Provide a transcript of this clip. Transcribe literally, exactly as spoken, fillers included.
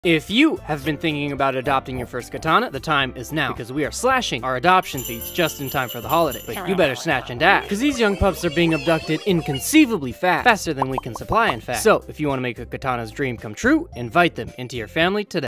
If you have been thinking about adopting your first katana, the time is now, because we are slashing our adoption fees just in time for the holidays. But you better snatch and dash, because these young pups are being abducted inconceivably fast, faster than we can supply in fact. So, if you want to make a katana's dream come true, invite them into your family today.